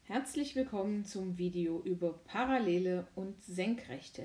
Herzlich willkommen zum Video über Parallele und Senkrechte.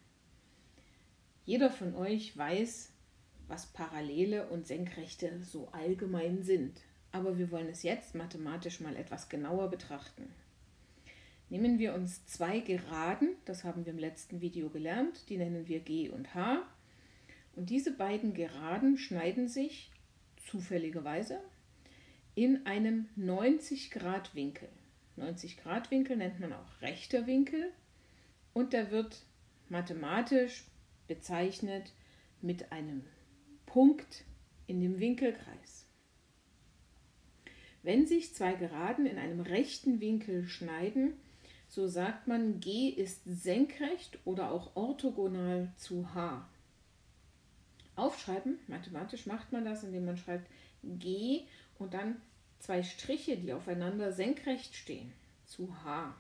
Jeder von euch weiß, was Parallele und Senkrechte so allgemein sind, aber wir wollen es jetzt mathematisch mal etwas genauer betrachten. Nehmen wir uns zwei Geraden, das haben wir im letzten Video gelernt, die nennen wir G und H, und diese beiden Geraden schneiden sich zufälligerweise in einem 90-Grad-Winkel. 90-Grad-Winkel nennt man auch rechter Winkel und der wird mathematisch bezeichnet mit einem Punkt in dem Winkelkreis. Wenn sich zwei Geraden in einem rechten Winkel schneiden, so sagt man, G ist senkrecht oder auch orthogonal zu H. Aufschreiben, mathematisch macht man das, indem man schreibt G und dann zwei Striche, die aufeinander senkrecht stehen, zu H.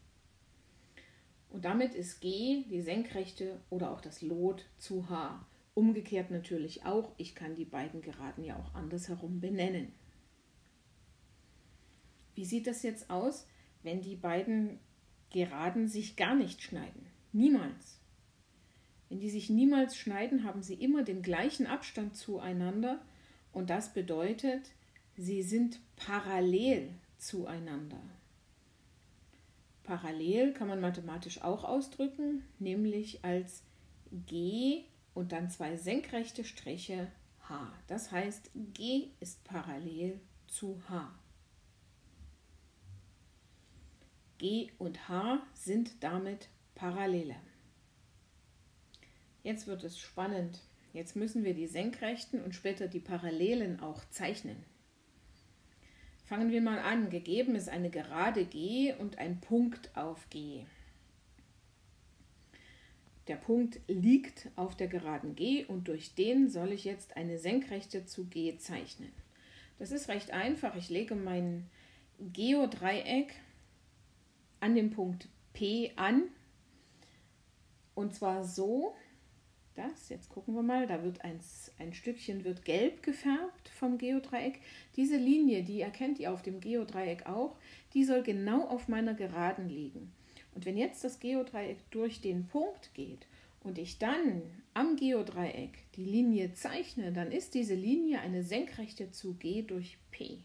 Und damit ist G die Senkrechte oder auch das Lot zu H. Umgekehrt natürlich auch, ich kann die beiden Geraden ja auch andersherum benennen. Wie sieht das jetzt aus, wenn die beiden Geraden sich gar nicht schneiden? Niemals. Wenn die sich niemals schneiden, haben sie immer den gleichen Abstand zueinander und das bedeutet, sie sind parallel zueinander. Parallel kann man mathematisch auch ausdrücken, nämlich als G und dann zwei senkrechte Striche H. Das heißt, G ist parallel zu H. G und H sind damit Parallele. Jetzt wird es spannend. Jetzt müssen wir die Senkrechten und später die Parallelen auch zeichnen. Fangen wir mal an. Gegeben ist eine Gerade G und ein Punkt auf G. Der Punkt liegt auf der Geraden G und durch den soll ich jetzt eine Senkrechte zu G zeichnen. Das ist recht einfach. Ich lege mein Geodreieck an dem Punkt P an und zwar so, jetzt gucken wir mal, da wird ein Stückchen wird gelb gefärbt vom Geodreieck. Diese Linie, die erkennt ihr auf dem Geodreieck auch, die soll genau auf meiner Geraden liegen. Und wenn jetzt das Geodreieck durch den Punkt geht und ich dann am Geodreieck die Linie zeichne, dann ist diese Linie eine Senkrechte zu G durch P.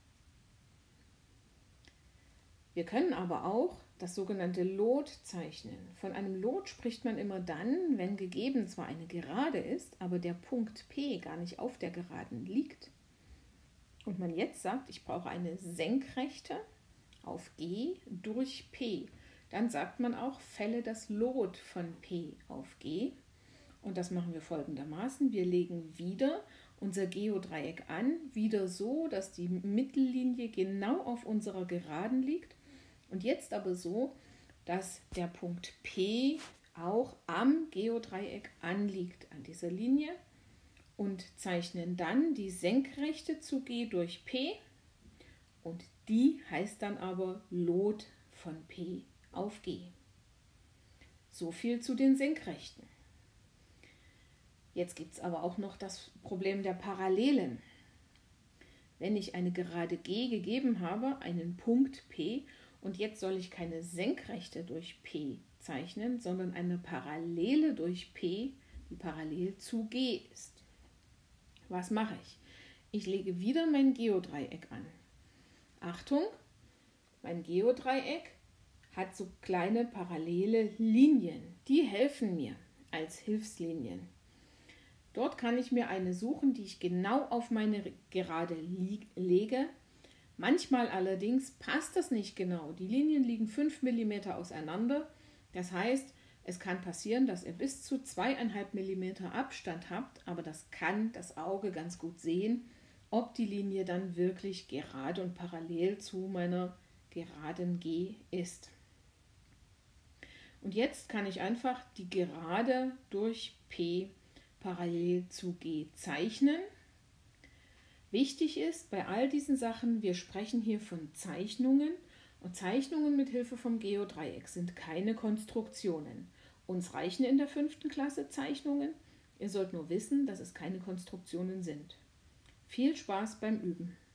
Wir können aber auch das sogenannte Lot zeichnen. Von einem Lot spricht man immer dann, wenn gegeben zwar eine Gerade ist, aber der Punkt P gar nicht auf der Geraden liegt. Und man jetzt sagt, ich brauche eine Senkrechte auf G durch P. Dann sagt man auch, fälle das Lot von P auf G. Und das machen wir folgendermaßen. Wir legen wieder unser Geodreieck an, wieder so, dass die Mittellinie genau auf unserer Geraden liegt. Und jetzt aber so, dass der Punkt P auch am Geodreieck anliegt, an dieser Linie, und zeichnen dann die Senkrechte zu G durch P und die heißt dann aber Lot von P auf G. So viel zu den Senkrechten. Jetzt gibt es aber auch noch das Problem der Parallelen. Wenn ich eine Gerade G gegeben habe, einen Punkt P, und jetzt soll ich keine Senkrechte durch P zeichnen, sondern eine Parallele durch P, die parallel zu G ist. Was mache ich? Ich lege wieder mein Geodreieck an. Achtung, mein Geodreieck hat so kleine parallele Linien. Die helfen mir als Hilfslinien. Dort kann ich mir eine suchen, die ich genau auf meine Gerade lege. Manchmal allerdings passt das nicht genau. Die Linien liegen 5 mm auseinander. Das heißt, es kann passieren, dass ihr bis zu 2,5 mm Abstand habt, aber das kann das Auge ganz gut sehen, ob die Linie dann wirklich gerade und parallel zu meiner Geraden G ist. Und jetzt kann ich einfach die Gerade durch P parallel zu G zeichnen. Wichtig ist bei all diesen Sachen, wir sprechen hier von Zeichnungen und Zeichnungen mit Hilfe vom Geodreieck sind keine Konstruktionen. Uns reichen in der 5. Klasse Zeichnungen, ihr sollt nur wissen, dass es keine Konstruktionen sind. Viel Spaß beim Üben!